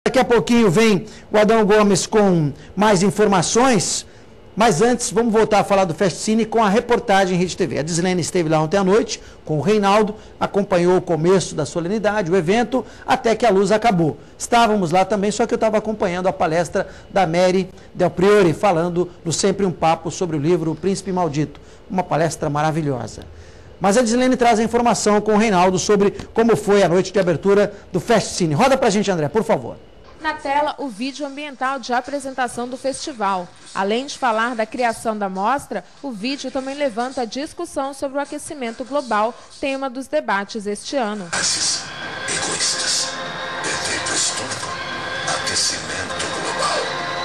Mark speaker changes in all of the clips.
Speaker 1: Daqui a pouquinho vem o Adão Gomes com mais informações, mas antes vamos voltar a falar do Fast Cine com a reportagem Rede TV. A Dislene esteve lá ontem à noite com o Reinaldo, acompanhou o começo da solenidade, o evento, até que a luz acabou. Estávamos lá também, só que eu estava acompanhando a palestra da Mary Del Priore, falando no Sempre um Papo sobre o livro O Príncipe Maldito. Uma palestra maravilhosa. Mas a Dislene traz a informação com o Reinaldo sobre como foi a noite de abertura do Fast Cine. Roda pra gente, André, por favor.
Speaker 2: Na tela, o vídeo ambiental de apresentação do festival. Além de falar da criação da mostra, o vídeo também levanta a discussão sobre o aquecimento global, tema dos debates este ano.
Speaker 3: Egoístas, efeito estufa, aquecimento global.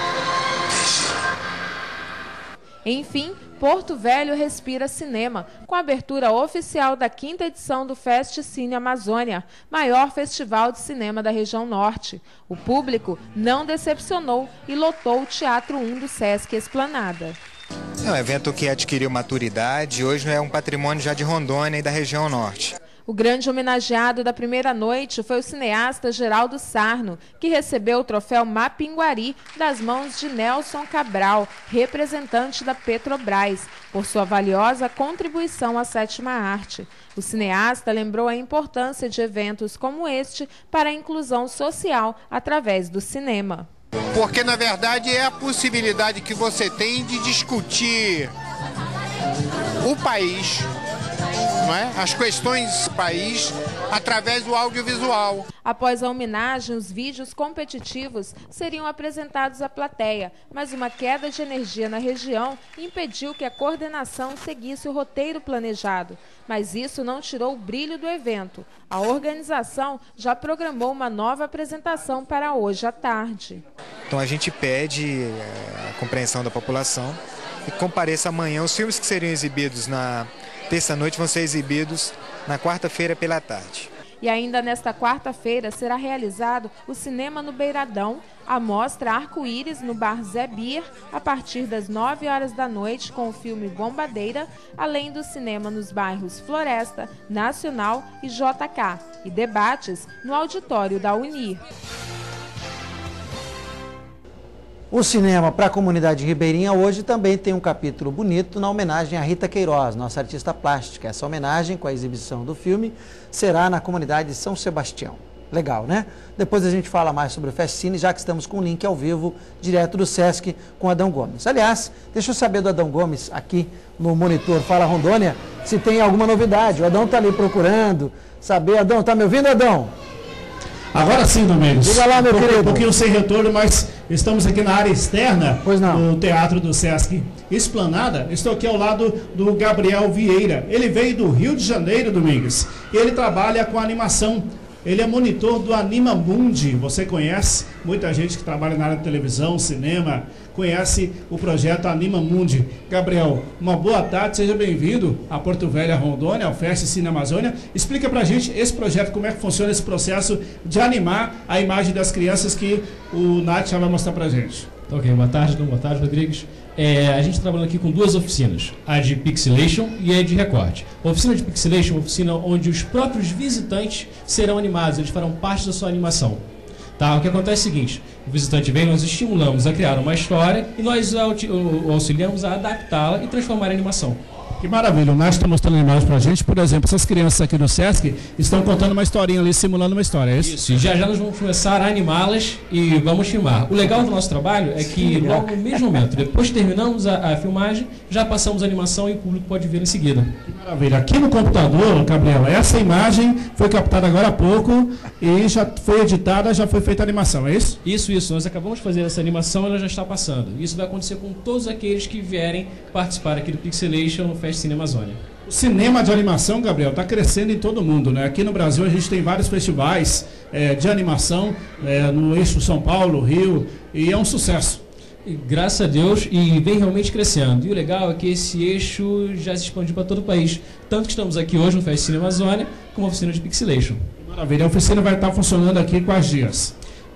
Speaker 2: Enfim, Porto Velho respira cinema, com a abertura oficial da 5ª edição do Fast Cine Amazônia, maior festival de cinema da região norte. O público não decepcionou e lotou o Teatro 1 do Sesc Esplanada.
Speaker 4: É um evento que adquiriu maturidade e hoje é um patrimônio já de Rondônia e da região norte.
Speaker 2: O grande homenageado da primeira noite foi o cineasta Geraldo Sarno, que recebeu o troféu Mapinguari das mãos de Nelson Cabral, representante da Petrobras, por sua valiosa contribuição à sétima arte. O cineasta lembrou a importância de eventos como este para a inclusão social através do cinema.
Speaker 5: Porque, na verdade, é a possibilidade que você tem de discutir o país, não é? As questões do país através do audiovisual.
Speaker 2: Após a homenagem, os vídeos competitivos seriam apresentados à plateia, mas uma queda de energia na região impediu que a coordenação seguisse o roteiro planejado. Mas isso não tirou o brilho do evento. A organização já programou uma nova apresentação para hoje à tarde.
Speaker 4: Então a gente pede a compreensão da população e compareça amanhã. Os filmes que seriam exibidos na terça-noite vão ser exibidos na quarta-feira pela tarde.
Speaker 2: E ainda nesta quarta-feira será realizado o Cinema no Beiradão, a mostra Arco-Íris no Bar Zé Bier, a partir das 9 horas da noite com o filme Bombadeira, além do cinema nos bairros Floresta, Nacional e JK, e debates no auditório da Unir.
Speaker 1: O cinema para a comunidade ribeirinha hoje também tem um capítulo bonito na homenagem a Rita Queiroz, nossa artista plástica. Essa homenagem com a exibição do filme será na comunidade de São Sebastião. Legal, né? Depois a gente fala mais sobre o Fast Cine, já que estamos com o link ao vivo, direto do Sesc, com Adão Gomes. Aliás, deixa eu saber do Adão Gomes aqui no monitor Fala Rondônia, se tem alguma novidade. O Adão está ali procurando saber. Adão, tá me ouvindo, Adão?
Speaker 6: Agora sim, Domingos.
Speaker 1: Diga lá, meu querido.
Speaker 6: Um pouquinho sem retorno, mas estamos aqui na área externa do Teatro do Sesc Esplanada. Estou aqui ao lado do Gabriel Vieira. Ele veio do Rio de Janeiro, Domingos. E ele trabalha com animação. Ele é monitor do Anima Mundi. Você conhece? Muita gente que trabalha na área de televisão, cinema, conhece o projeto Anima Mundi. Gabriel, uma boa tarde, seja bem-vindo a Porto Velho, Rondônia, ao Fast Cine Amazônia. Explica pra gente esse projeto, como é que funciona esse processo de animar a imagem das crianças que o Nath já vai mostrar pra gente.
Speaker 7: Ok, boa tarde, Rodrigues. A gente trabalha aqui com duas oficinas, a de Pixelation e a de recorte. A oficina de Pixelation é uma oficina onde os próprios visitantes serão animados, eles farão parte da sua animação. Tá? O que acontece é o seguinte, o visitante vem, nós estimulamos a criar uma história e nós o auxiliamos a adaptá-la e transformar em animação.
Speaker 6: Que maravilha, o Nath está mostrando imagens pra gente, por exemplo, essas crianças aqui do Sesc estão contando uma historinha ali, simulando uma história, é isso?
Speaker 7: Isso, e já nós vamos começar a animá-las e vamos filmar. O legal do nosso trabalho é que logo no mesmo momento, depois que terminamos a filmagem, já passamos a animação e o público pode ver em seguida.
Speaker 6: Que maravilha, aqui no computador, Gabriel, essa imagem foi captada agora há pouco e já foi editada, já foi feita a animação, é isso?
Speaker 7: Isso, nós acabamos de fazer essa animação e ela já está passando. Isso vai acontecer com todos aqueles que vierem participar aqui do Pixelation no Fast Cine Amazônia.
Speaker 6: O cinema de animação, Gabriel, está crescendo em todo o mundo, né? Aqui no Brasil a gente tem vários festivais de animação no eixo São Paulo, Rio, e é um sucesso.
Speaker 7: E, graças a Deus, e vem realmente crescendo. E o legal é que esse eixo já se expandiu para todo o país. Tanto que estamos aqui hoje no Fast Cine Amazônia, como a oficina de Pixelation.
Speaker 6: Maravilha, a oficina vai estar funcionando aqui quais dias?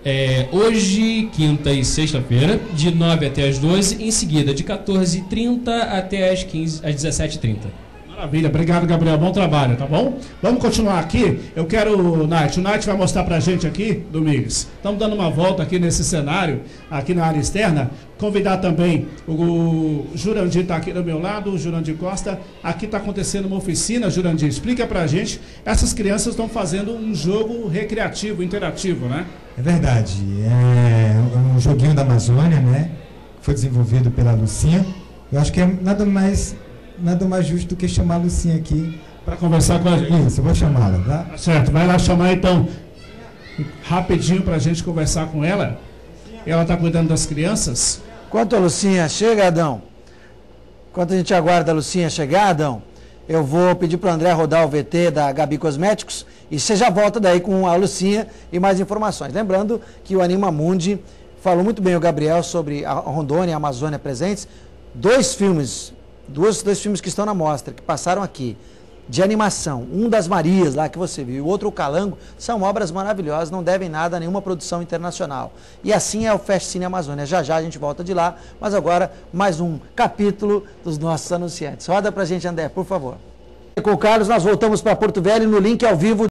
Speaker 7: Hoje, quinta e sexta-feira, de 9 até as 12, em seguida de 14h30 até as 17h30.
Speaker 6: Maravilha, obrigado, Gabriel, bom trabalho, tá bom? Vamos continuar aqui, eu quero o Night vai mostrar pra gente aqui, Domingues, estamos dando uma volta aqui nesse cenário, aqui na área externa, convidar também o Jurandir, está aqui do meu lado, o Jurandir Costa, aqui está acontecendo uma oficina, Jurandir, explica pra gente, essas crianças estão fazendo um jogo recreativo, interativo, né?
Speaker 8: É verdade, é um joguinho da Amazônia, né, que foi desenvolvido pela Lucinha, eu acho que é nada mais justo do que chamar a Lucinha aqui
Speaker 6: para conversar com a gente.
Speaker 8: Isso, eu vou chamá-la, tá?
Speaker 6: Certo, vai lá chamar então rapidinho para a gente conversar com ela. Ela está cuidando das crianças.
Speaker 1: Enquanto a Lucinha chega, Adão, enquanto a gente aguarda a Lucinha chegar, Adão, eu vou pedir para o André rodar o VT da Gabi Cosméticos e você já volta daí com a Lucinha e mais informações. Lembrando que o Anima Mundi falou muito bem o Gabriel sobre a Rondônia e a Amazônia presentes. Dois filmes que estão na mostra, que passaram aqui, de animação, um das Marias lá que você viu, e o outro o Calango, são obras maravilhosas, não devem nada a nenhuma produção internacional. E assim é o Fest Cine Amazônia. Já já a gente volta de lá, mas agora mais um capítulo dos nossos anunciantes. Roda pra gente, André, por favor. Com o Carlos, nós voltamos para Porto Velho no link ao vivo.